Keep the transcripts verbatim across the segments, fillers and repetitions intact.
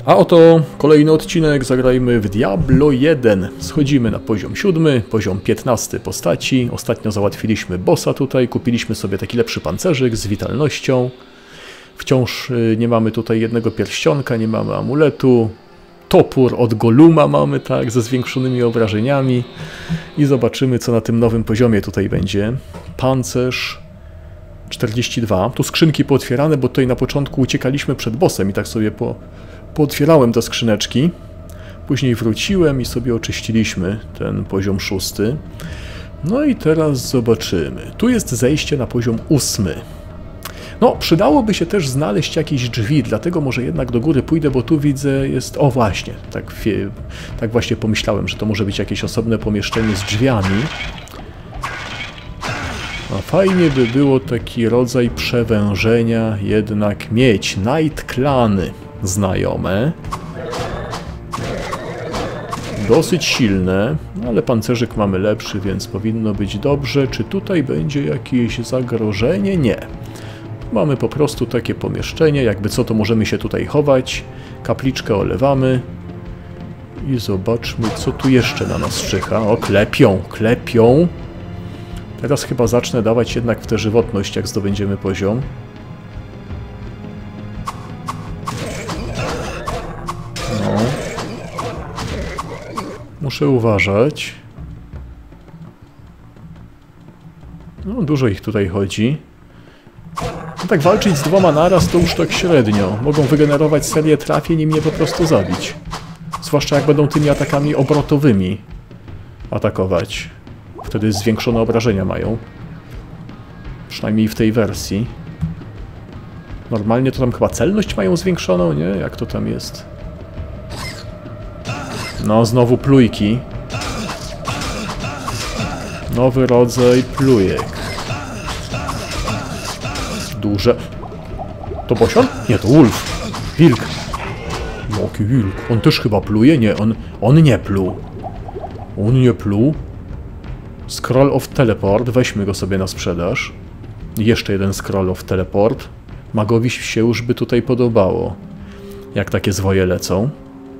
A oto kolejny odcinek, zagrajmy w Diablo jeden. Schodzimy na poziom siódmy, poziom piętnasty postaci. Ostatnio załatwiliśmy bossa tutaj, kupiliśmy sobie taki lepszy pancerzyk z witalnością. Wciąż nie mamy tutaj jednego pierścionka, nie mamy amuletu. Topór od Goluma mamy, tak, ze zwiększonymi obrażeniami. I zobaczymy, co na tym nowym poziomie tutaj będzie. Pancerz czterdzieści dwa. Tu skrzynki pootwierane, bo tutaj na początku uciekaliśmy przed bossem i tak sobie po... pootwierałem te skrzyneczki. Później wróciłem i sobie oczyściliśmy ten poziom szósty. No i teraz zobaczymy. Tu jest zejście na poziom ósmy. No, przydałoby się też znaleźć jakieś drzwi, dlatego może jednak do góry pójdę, bo tu widzę jest... O właśnie, tak, tak właśnie pomyślałem, że to może być jakieś osobne pomieszczenie z drzwiami. A fajnie by było taki rodzaj przewężenia jednak mieć. Night Clany znajome. Dosyć silne, ale pancerzyk mamy lepszy, więc powinno być dobrze. Czy tutaj będzie jakieś zagrożenie? Nie. Tu mamy po prostu takie pomieszczenie, jakby co to możemy się tutaj chować. Kapliczkę olewamy. I zobaczmy, co tu jeszcze na nas czyha. O, klepią, klepią. Teraz chyba zacznę dawać jednak w tę żywotność, jak zdobędziemy poziom. No. Muszę uważać. No, dużo ich tutaj chodzi. No tak walczyć z dwoma naraz to już tak średnio. Mogą wygenerować serię trafień i mnie po prostu zabić. Zwłaszcza jak będą tymi atakami obrotowymi atakować. Wtedy zwiększone obrażenia mają. Przynajmniej w tej wersji. Normalnie to tam chyba celność mają zwiększoną, nie? Jak to tam jest? No, znowu plujki. Nowy rodzaj plujek. Duże. To bosion? Nie, to wolf. Wilk. Jaki wilk? On też chyba pluje? Nie, on, on nie pluł. On nie pluł. Scroll of Teleport. Weźmy go sobie na sprzedaż. Jeszcze jeden Scroll of Teleport. Magowi się już by tutaj podobało. Jak takie zwoje lecą.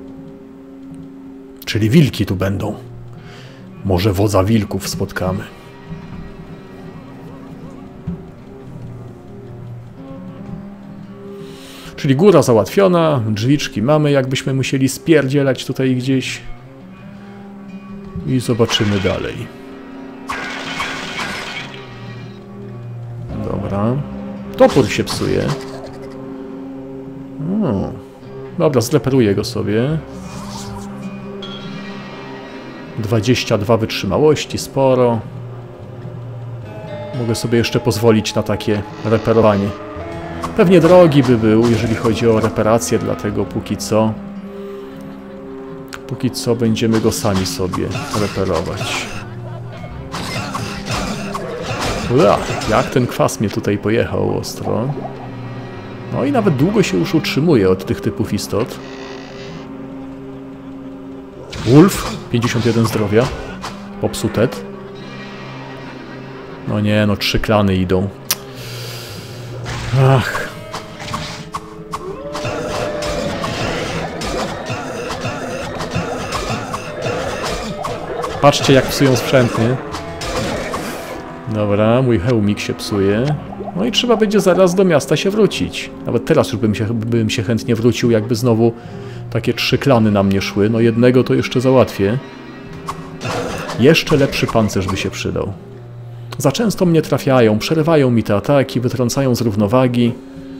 Czyli wilki tu będą. Może wodza wilków spotkamy. Czyli góra załatwiona, drzwiczki mamy, jakbyśmy musieli spierdzielać tutaj gdzieś. I zobaczymy dalej. Dobra. Topór się psuje. O. Dobra, zleperuję go sobie. dwadzieścia dwa wytrzymałości, sporo. Mogę sobie jeszcze pozwolić na takie reperowanie. Pewnie drogi by był, jeżeli chodzi o reparację, dlatego póki co... Póki co będziemy go sami sobie reperować. Ua, jak ten kwas mnie tutaj pojechał ostro. No i nawet długo się już utrzymuje od tych typów istot. Wolf, pięćdziesiąt jeden zdrowia. Popsutet. No nie, no trzy klany idą. Ach. Patrzcie, jak psują sprzęt, nie? Dobra, mój hełmik się psuje. No i trzeba będzie zaraz do miasta się wrócić. Nawet teraz już bym się, bym się chętnie wrócił, jakby znowu takie trzy klany na mnie szły. No jednego to jeszcze załatwię. Jeszcze lepszy pancerz by się przydał. Za często mnie trafiają, przerywają mi te ataki, wytrącają z równowagi.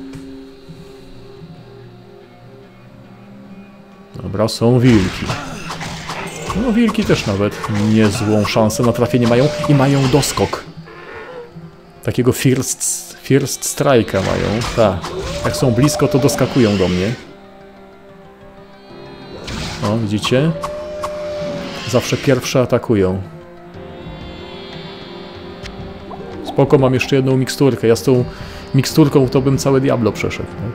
Dobra, są wilki. No wilki też nawet niezłą szansę na trafienie mają i mają doskok. Takiego first, first strike'a mają. Tak. Jak są blisko, to doskakują do mnie. O, widzicie? Zawsze pierwsze atakują. Spoko, mam jeszcze jedną miksturkę. Ja z tą miksturką to bym całe Diablo przeszedł. No?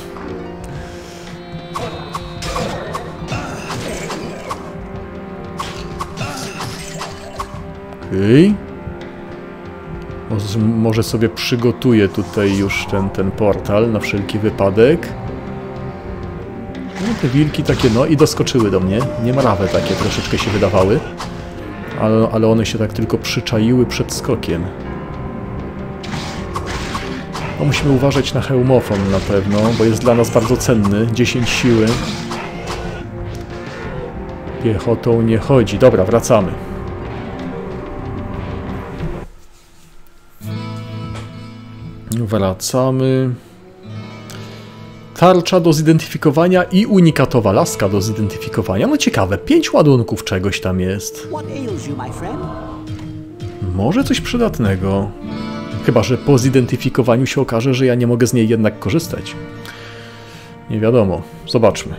Okej. Okay. Może sobie przygotuję tutaj już ten, ten portal na wszelki wypadek. No, te wilki takie, no i doskoczyły do mnie. Niemrawe takie troszeczkę się wydawały. Ale, ale one się tak tylko przyczaiły przed skokiem. No, musimy uważać na hełmofon na pewno, bo jest dla nas bardzo cenny. dziesięć siły. Piechotą nie chodzi. Dobra, wracamy. Wracamy. Tarcza do zidentyfikowania i unikatowa laska do zidentyfikowania. No ciekawe, pięć ładunków czegoś tam jest. Może coś przydatnego. Chyba że po zidentyfikowaniu się okaże, że ja nie mogę z niej jednak korzystać. Nie wiadomo. Zobaczmy.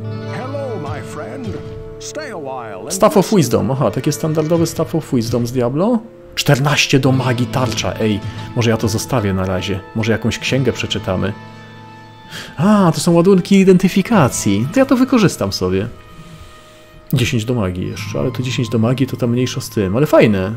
Staff of Wisdom. Aha, takie standardowe Staff of Wisdom z Diablo. czternaście do magii tarcza. Ej, może ja to zostawię na razie. Może jakąś księgę przeczytamy. A, to są ładunki identyfikacji. To ja to wykorzystam sobie. dziesięć do magii jeszcze, ale to dziesięć do magii to tam mniejsza z tym, ale fajne.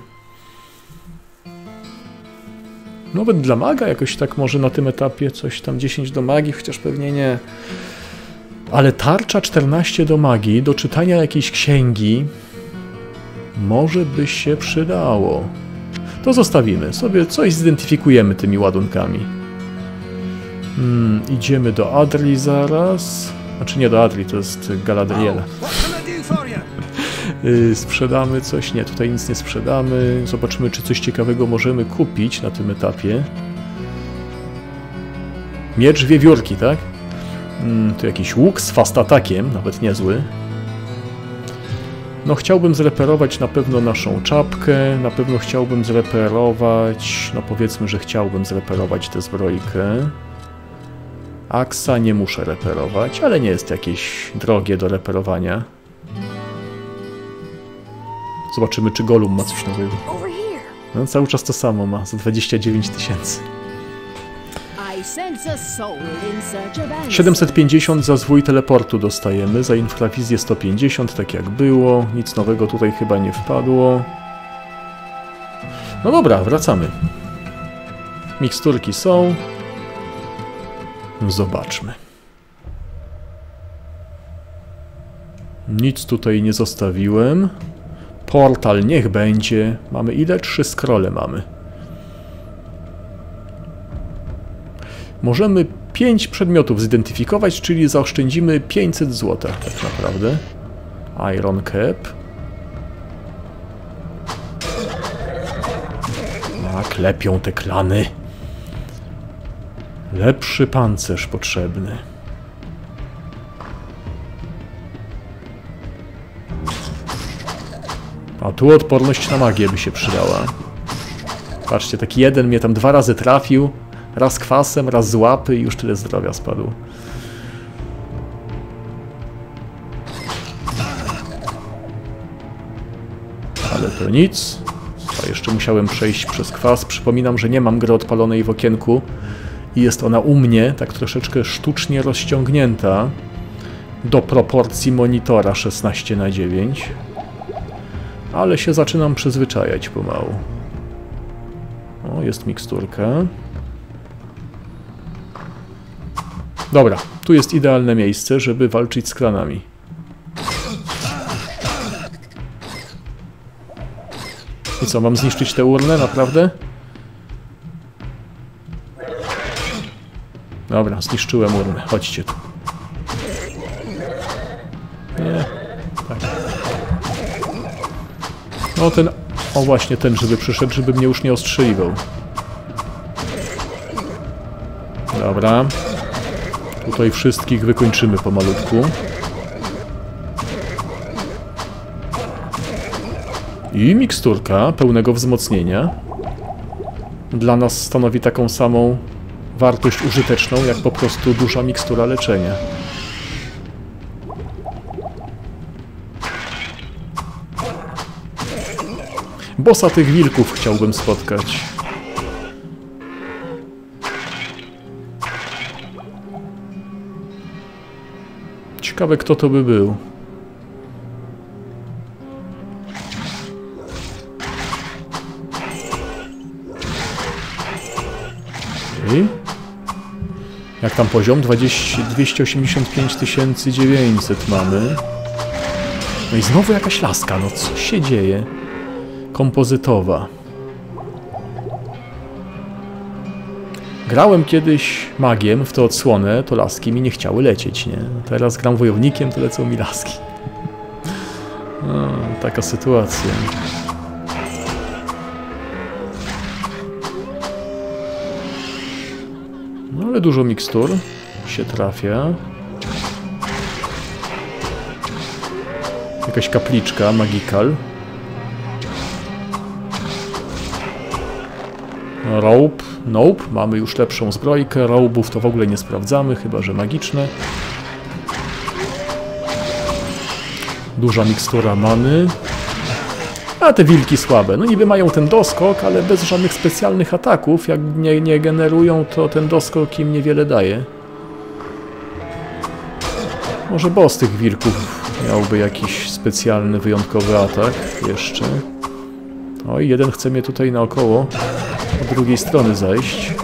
Nawet dla maga jakoś tak może na tym etapie coś tam dziesięć do magii, chociaż pewnie nie. Ale tarcza czternaście do magii, do czytania jakiejś księgi może by się przydało. To zostawimy. Sobie coś zidentyfikujemy tymi ładunkami. Hmm, idziemy do Adri zaraz. Znaczy nie do Adri, to jest Galadriela. yy, sprzedamy coś. Nie, tutaj nic nie sprzedamy. Zobaczymy, czy coś ciekawego możemy kupić na tym etapie. Miecz wiewiórki, tak? Hmm, tu jakiś łuk z fast atakiem, nawet niezły. No chciałbym zreperować na pewno naszą czapkę, na pewno chciałbym zreperować, no powiedzmy, że chciałbym zreperować tę zbrojkę. Aksa nie muszę reperować, ale nie jest jakieś drogie do reperowania. Zobaczymy, czy Golum ma coś nowego. No cały czas to samo ma, za dwadzieścia dziewięć tysięcy. siedemset pięćdziesiąt za zwój teleportu dostajemy, za infrawizję sto pięćdziesiąt, tak jak było. Nic nowego tutaj chyba nie wpadło. No dobra, wracamy. Miksturki są. Zobaczmy. Nic tutaj nie zostawiłem. Portal niech będzie. Mamy ile? Trzy scrolle mamy. Możemy pięć przedmiotów zidentyfikować, czyli zaoszczędzimy pięćset złotych tak naprawdę. Iron Cap. A, klepią te klany. Lepszy pancerz potrzebny. A tu odporność na magię by się przydała. Patrzcie, taki jeden mnie tam dwa razy trafił. Raz kwasem, raz z łapy i już tyle zdrowia spadło. Ale to nic. A jeszcze musiałem przejść przez kwas. Przypominam, że nie mam gry odpalonej w okienku. I jest ona u mnie tak troszeczkę sztucznie rozciągnięta do proporcji monitora szesnaście na dziewięć. Ale się zaczynam przyzwyczajać pomału. O, jest miksturka. Dobra, tu jest idealne miejsce, żeby walczyć z klanami. I co, mam zniszczyć tę urnę, naprawdę? Dobra, zniszczyłem urnę. Chodźcie tu. Nie. Tak. No ten... O właśnie ten, żeby przyszedł, żeby mnie już nie ostrzeliwał. Dobra. Tutaj wszystkich wykończymy pomalutku. I miksturka pełnego wzmocnienia dla nas stanowi taką samą wartość użyteczną, jak po prostu duża mikstura leczenia. Bossa tych wilków chciałbym spotkać. Ciekawe, kto to by był. I Jak tam poziom? dwieście osiemdziesiąt pięć tysięcy dziewięćset mamy. No i znowu jakaś laska, no co się dzieje? Kompozytowa. Grałem kiedyś magiem w tę odsłonę, to laski mi nie chciały lecieć, nie? Teraz gram wojownikiem, to lecą mi laski. No, taka sytuacja. No ale dużo mikstur się trafia. Jakaś kapliczka, magical. Rope, nope, mamy już lepszą zbrojkę. Robe'ów to w ogóle nie sprawdzamy, chyba że magiczne. Duża mikstura many. A te wilki słabe. No niby mają ten doskok, ale bez żadnych specjalnych ataków. Jak nie, nie generują, to ten doskok im niewiele daje. Może boss tych wilków miałby jakiś specjalny, wyjątkowy atak jeszcze. Oj, jeden chce mnie tutaj naokoło od drugiej strony zajść.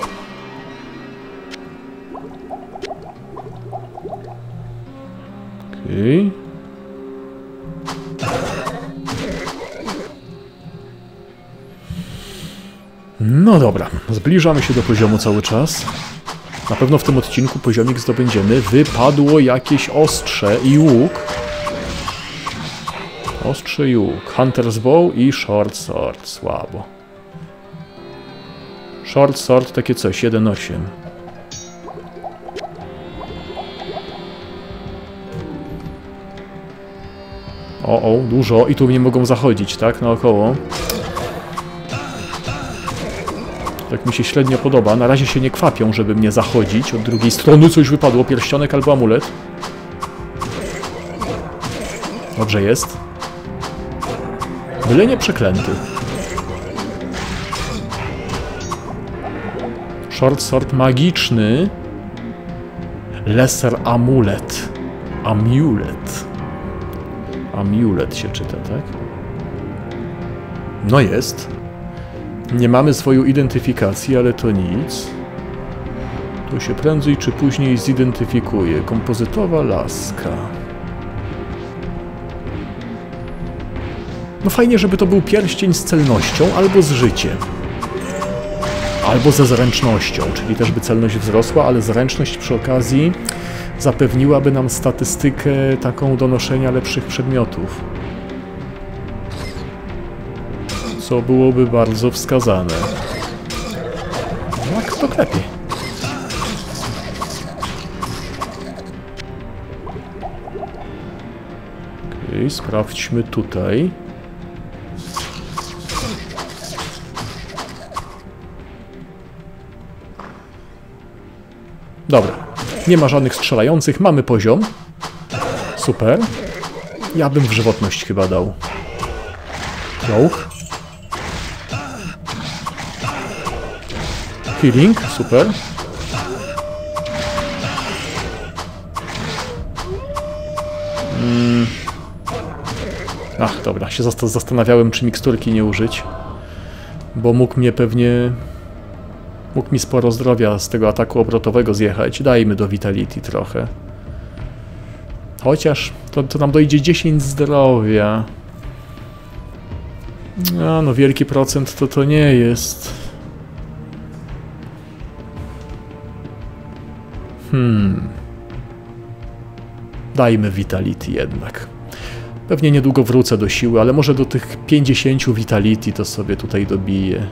Okej. Okay. No dobra, zbliżamy się do poziomu cały czas. Na pewno w tym odcinku poziomik zdobędziemy. Wypadło jakieś ostrze i łuk. Ostrze i łuk. Hunter's Bow i Short Sword. Słabo. Short Sword takie coś, jeden osiem. O, o, dużo. I tu mnie mogą zachodzić, tak? Naokoło. Tak mi się średnio podoba. Na razie się nie kwapią, żeby mnie zachodzić. Od drugiej strony coś wypadło. Pierścionek albo amulet. Dobrze jest. Byle nie przeklęty. Short Sword magiczny. Lesser amulet. Amulet. Amulet się czyta, tak? No jest. Nie mamy swojej identyfikacji, ale to nic. To się prędzej czy później zidentyfikuje. Kompozytowa laska. No fajnie, żeby to był pierścień z celnością albo z życiem. Albo ze zręcznością, czyli też by celność wzrosła, ale zręczność przy okazji zapewniłaby nam statystykę taką do noszenia lepszych przedmiotów. Co byłoby bardzo wskazane. No, kto klepie? Okej, okay, sprawdźmy tutaj. Dobra, nie ma żadnych strzelających, mamy poziom. Super. Ja bym w żywotność chyba dał. Czołg. Healing, super. Mm. Ach, dobra, się zastanawiałem, czy miksturki nie użyć. Bo mógł mnie pewnie... Mógł mi sporo zdrowia z tego ataku obrotowego zjechać. Dajmy do Vitality trochę. Chociaż to, to nam dojdzie dziesięć zdrowia. A, no wielki procent to to nie jest. Hmm. Dajmy Vitality jednak. Pewnie niedługo wrócę do siły, ale może do tych pięćdziesięciu Vitality to sobie tutaj dobiję.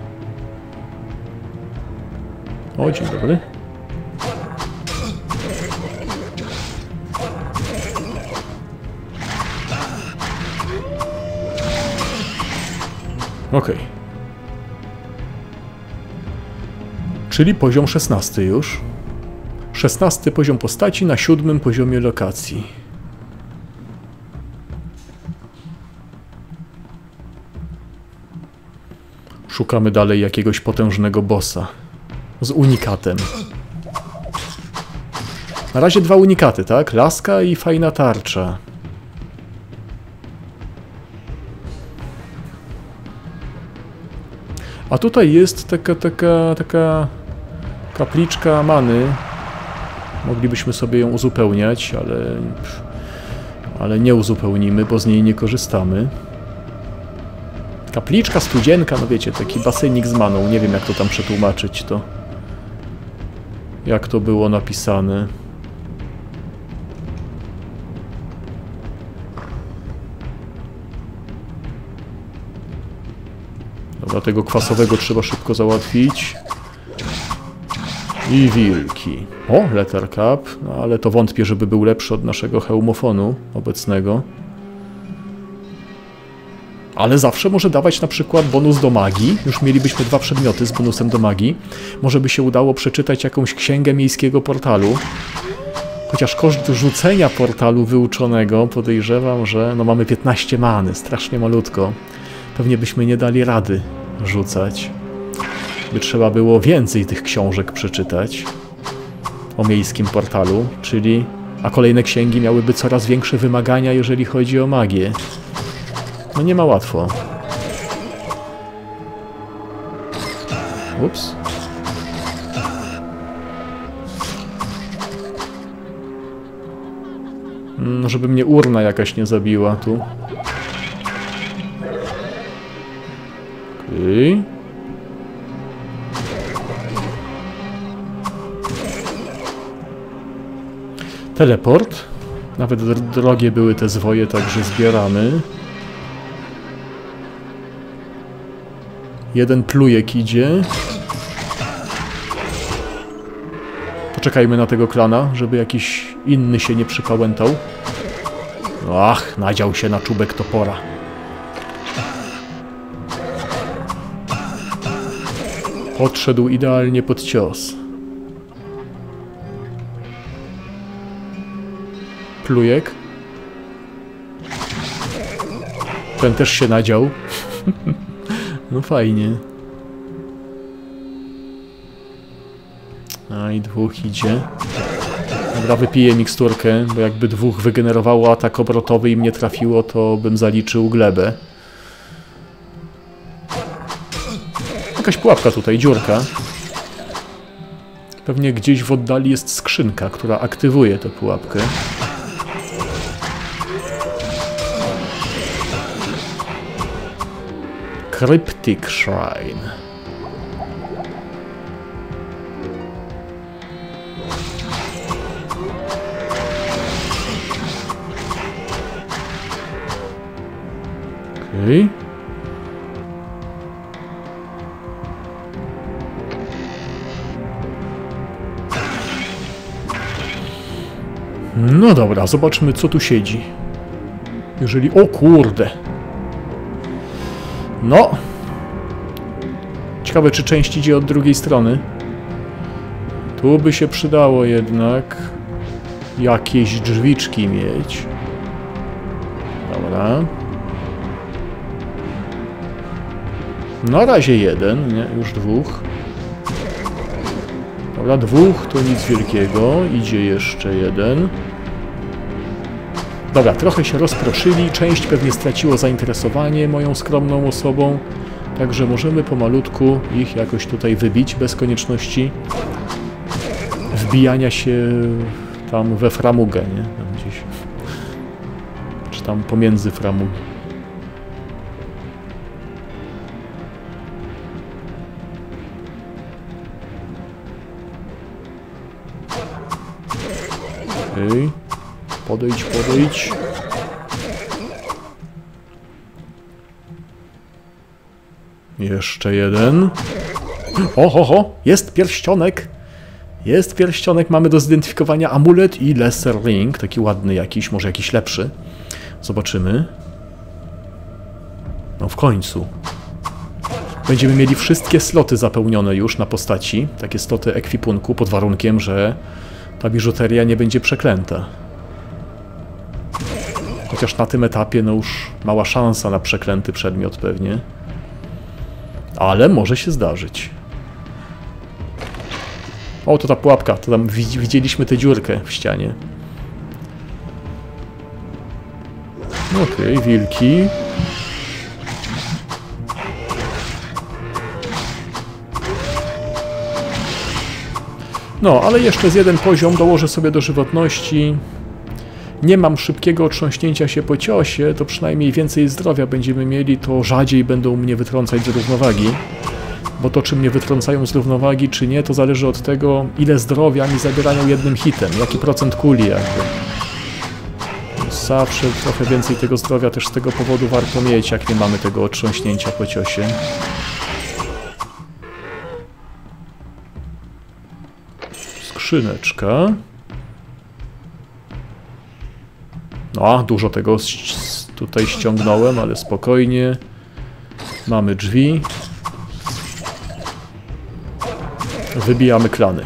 O, dzień dobry. Okej. Okay. Czyli poziom szesnasty już. szesnasty poziom postaci na siódmym poziomie lokacji. Szukamy dalej jakiegoś potężnego bossa. Z unikatem. Na razie dwa unikaty, tak? Laska i fajna tarcza. A tutaj jest taka, taka, taka kapliczka many. Moglibyśmy sobie ją uzupełniać, ale, ale nie uzupełnimy, bo z niej nie korzystamy. Kapliczka, studzienka, no wiecie, taki basenik z maną. Nie wiem, jak to tam przetłumaczyć, to jak to było napisane. Dobra, tego kwasowego trzeba szybko załatwić. I wilki. O, letter cap, no ale to wątpię, żeby był lepszy od naszego hełmofonu obecnego. Ale zawsze może dawać na przykład bonus do magii. Już mielibyśmy dwa przedmioty z bonusem do magii. Może by się udało przeczytać jakąś księgę miejskiego portalu. Chociaż koszt rzucenia portalu wyuczonego, podejrzewam, że no mamy piętnaście many, strasznie malutko. Pewnie byśmy nie dali rady rzucać. By trzeba było więcej tych książek przeczytać o miejskim portalu, czyli... A kolejne księgi miałyby coraz większe wymagania, jeżeli chodzi o magię. No nie ma łatwo. Ups. No, żeby mnie urna jakaś nie zabiła tu. Okej. Teleport. Nawet drogie były te zwoje, także zbieramy. Jeden plujek idzie. Poczekajmy na tego klana, żeby jakiś inny się nie przypałętał. Ach, nadział się na czubek topora. Podszedł idealnie pod cios. Plujek. Ten też się nadział. No fajnie. A i dwóch idzie. Dobra, wypiję miksturkę, bo jakby dwóch wygenerowało atak obrotowy i mnie trafiło, to bym zaliczył glebę. Jakaś pułapka tutaj, dziurka. Pewnie gdzieś w oddali jest skrzynka, która aktywuje tę pułapkę. Cryptic Shrine. Okej. Okay. No dobra, zobaczmy, co tu siedzi. Jeżeli... O kurde! No! Ciekawe, czy część idzie od drugiej strony. Tu by się przydało jednak jakieś drzwiczki mieć. Dobra. Na razie jeden, nie? Już dwóch. Dobra, dwóch to nic wielkiego. Idzie jeszcze jeden. Dobra, trochę się rozproszyli. Część pewnie straciło zainteresowanie moją skromną osobą. Także możemy pomalutku ich jakoś tutaj wybić, bez konieczności wbijania się tam we framugę, nie? Tam gdzieś. Czy tam pomiędzy framugi. Okej. Podejdź, podejdź. Jeszcze jeden. O, ho, ho! Jest pierścionek! Jest pierścionek, mamy do zidentyfikowania amulet i lesser ring. Taki ładny jakiś, może jakiś lepszy. Zobaczymy. No w końcu. Będziemy mieli wszystkie sloty zapełnione już na postaci. Takie sloty ekwipunku, pod warunkiem, że ta biżuteria nie będzie przeklęta. Chociaż na tym etapie no już mała szansa na przeklęty przedmiot pewnie. Ale może się zdarzyć. O, to ta pułapka. To tam widzieliśmy tę dziurkę w ścianie. Okej, okay, wilki. No, ale jeszcze z jeden poziom dołożę sobie do żywotności. Nie mam szybkiego otrząśnięcia się po ciosie, to przynajmniej więcej zdrowia będziemy mieli, to rzadziej będą mnie wytrącać z równowagi. Bo to, czy mnie wytrącają z równowagi, czy nie, to zależy od tego, ile zdrowia mi zabierają jednym hitem, jaki procent kuli jakby. Zawsze trochę więcej tego zdrowia też z tego powodu warto mieć, jak nie mamy tego otrząśnięcia po ciosie. Skrzyneczka. No, dużo tego tutaj ściągnąłem, ale spokojnie. Mamy drzwi. Wybijamy klany.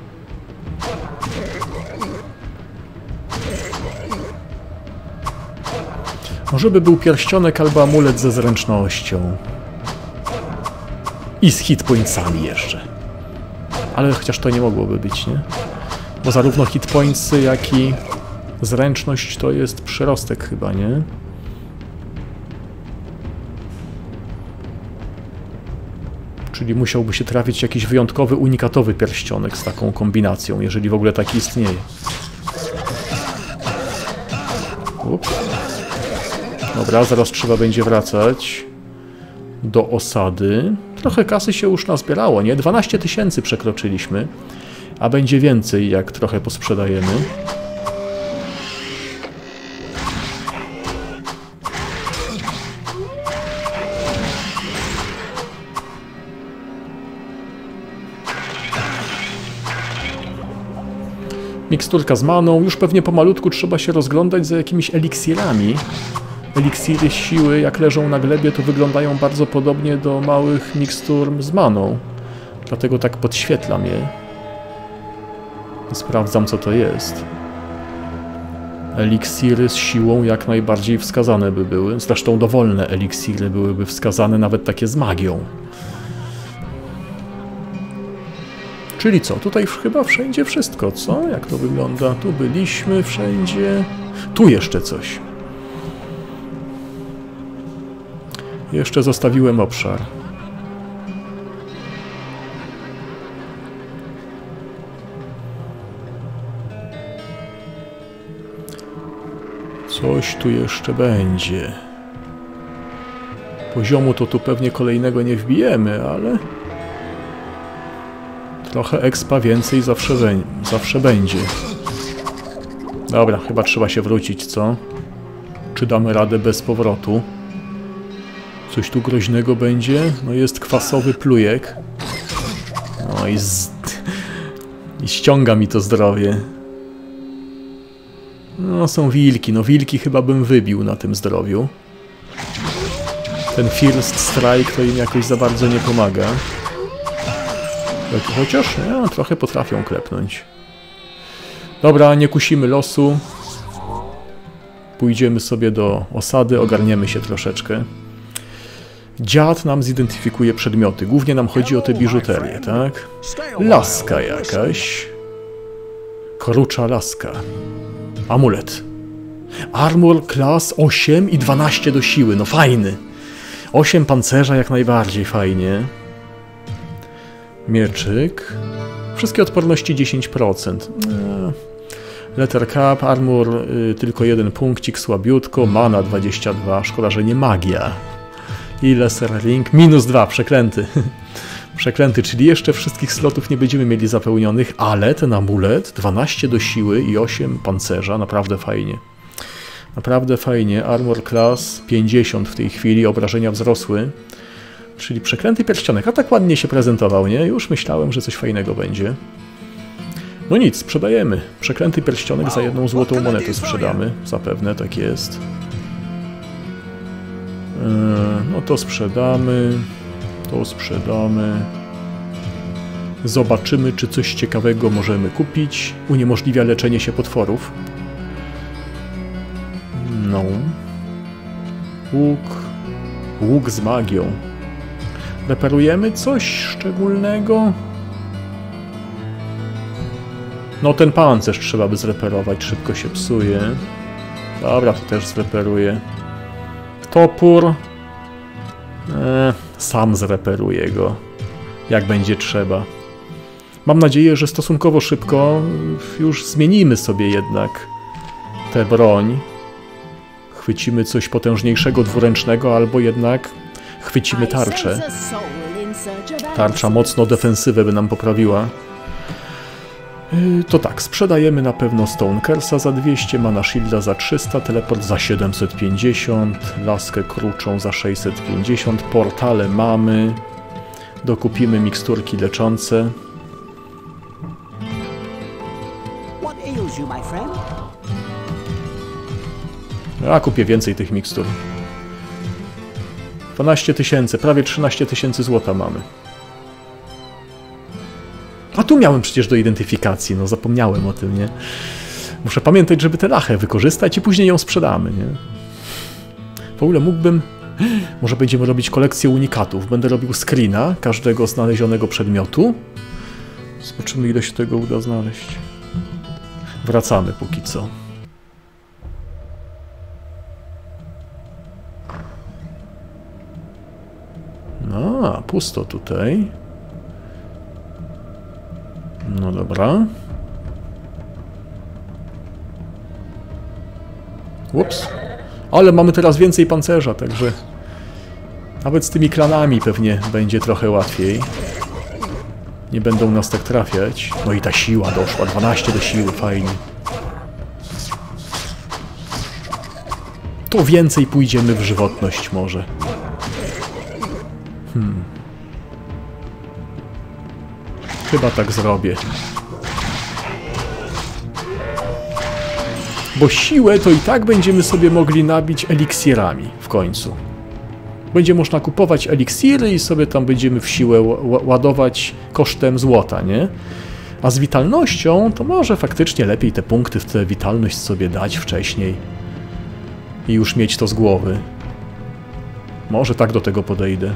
Może by był pierścionek albo amulet ze zręcznością. I z hitpointsami jeszcze. Ale chociaż to nie mogłoby być, nie? Bo zarówno hitpointsy, jak i zręczność to jest przyrostek chyba, nie? Czyli musiałby się trafić jakiś wyjątkowy, unikatowy pierścionek z taką kombinacją, jeżeli w ogóle taki istnieje. Ups. Dobra, zaraz trzeba będzie wracać do osady. Trochę kasy się już nazbierało, nie? dwanaście tysięcy przekroczyliśmy, a będzie więcej, jak trochę posprzedajemy. Miksturka z maną. Już pewnie pomalutku trzeba się rozglądać za jakimiś eliksirami. Eliksiry siły, jak leżą na glebie, to wyglądają bardzo podobnie do małych mikstur z maną. Dlatego tak podświetlam je. Sprawdzam, co to jest. Eliksiry z siłą jak najbardziej wskazane by były. Zresztą dowolne eliksiry byłyby wskazane, nawet takie z magią. Czyli co? Tutaj chyba wszędzie wszystko, co? Jak to wygląda? Tu byliśmy wszędzie. Tu jeszcze coś. Jeszcze zostawiłem obszar. Coś tu jeszcze będzie. Poziomu to tu pewnie kolejnego nie wbijemy, ale... Trochę expa więcej zawsze, zawsze będzie. Dobra, chyba trzeba się wrócić, co? Czy damy radę bez powrotu? Coś tu groźnego będzie? No jest kwasowy plujek. No i, z... i ściąga mi to zdrowie. No są wilki, no wilki chyba bym wybił na tym zdrowiu. Ten First Strike to im jakoś za bardzo nie pomaga. Chociaż no, trochę potrafią klepnąć. Dobra, nie kusimy losu. Pójdziemy sobie do osady, ogarniemy się troszeczkę. Dziad nam zidentyfikuje przedmioty. Głównie nam chodzi o te biżuterię, tak? Laska jakaś. Krucza laska. Amulet. Armor class osiem i dwanaście do siły. No fajny. osiem pancerza jak najbardziej fajnie. Mieczyk. Wszystkie odporności dziesięć procent. Letter Cap, armor y, tylko jeden punkcik, słabiutko. Mana dwadzieścia dwa. Szkoda, że nie magia. I Lesser Ring. Minus dwa, przeklęty. Przeklęty, czyli jeszcze wszystkich slotów nie będziemy mieli zapełnionych, ale ten amulet dwanaście do siły i osiem pancerza. Naprawdę fajnie. Naprawdę fajnie. Armor class pięćdziesiąt w tej chwili. Obrażenia wzrosły. Czyli przeklęty pierścionek, a tak ładnie się prezentował, nie? Już myślałem, że coś fajnego będzie. No nic, sprzedajemy. Przeklęty pierścionek za jedną złotą monetę sprzedamy. Zapewne tak jest. Yy, no to sprzedamy. To sprzedamy. Zobaczymy, czy coś ciekawego możemy kupić. Uniemożliwia leczenie się potworów. No. Łuk. Łuk z magią. Reperujemy coś szczególnego? No ten pancerz trzeba by zreperować, szybko się psuje. Dobra, to też zreperuję. Topór. Eee, sam zreperuję go, jak będzie trzeba. Mam nadzieję, że stosunkowo szybko już zmienimy sobie jednak tę broń. Chwycimy coś potężniejszego, dwuręcznego, albo jednak chwycimy tarczę. Tarcza mocno defensywę by nam poprawiła. To tak, sprzedajemy na pewno Stonecurse'a za dwieście, Mana Shielda za trzysta, teleport za siedemset pięćdziesiąt, laskę kruczą za sześćset pięćdziesiąt, portale mamy, dokupimy miksturki leczące. A kupię więcej tych mikstur. dwanaście tysięcy, prawie trzynaście tysięcy złota mamy. A tu miałem przecież do identyfikacji, no zapomniałem o tym, nie? Muszę pamiętać, żeby tę lachę wykorzystać i później ją sprzedamy, nie? W ogóle mógłbym... Może będziemy robić kolekcję unikatów. Będę robił screena każdego znalezionego przedmiotu. Zobaczymy, ile się tego uda znaleźć. Wracamy póki co. No, pusto tutaj. No dobra. Ups. Ale mamy teraz więcej pancerza, także nawet z tymi klanami pewnie będzie trochę łatwiej. Nie będą nas tak trafiać. No i ta siła doszła, dwanaście do siły, fajnie. To więcej pójdziemy w żywotność może. Hmm. Chyba tak zrobię. Bo siłę to i tak będziemy sobie mogli nabić eliksirami w końcu. Będzie można kupować eliksiry i sobie tam będziemy w siłę ładować kosztem złota, nie? A z witalnością to może faktycznie lepiej te punkty w tę witalność sobie dać wcześniej. I już mieć to z głowy. Może tak do tego podejdę.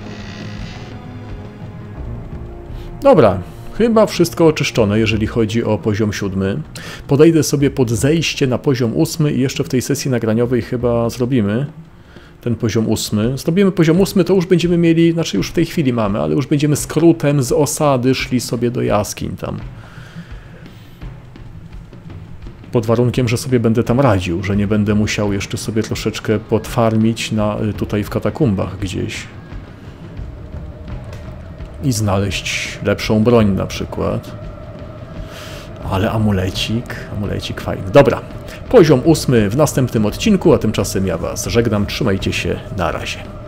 Dobra, chyba wszystko oczyszczone, jeżeli chodzi o poziom siódmy. Podejdę sobie pod zejście na poziom ósmy i jeszcze w tej sesji nagraniowej chyba zrobimy ten poziom ósmy. Zrobimy poziom ósmy, to już będziemy mieli, znaczy już w tej chwili mamy, ale już będziemy skrótem z osady szli sobie do jaskiń tam. Pod warunkiem, że sobie będę tam radził, że nie będę musiał jeszcze sobie troszeczkę podfarmić na, tutaj w katakumbach gdzieś. I znaleźć lepszą broń na przykład. Ale amulecik, amulecik fajny. Dobra, poziom ósmy w następnym odcinku, a tymczasem ja was żegnam. Trzymajcie się, na razie.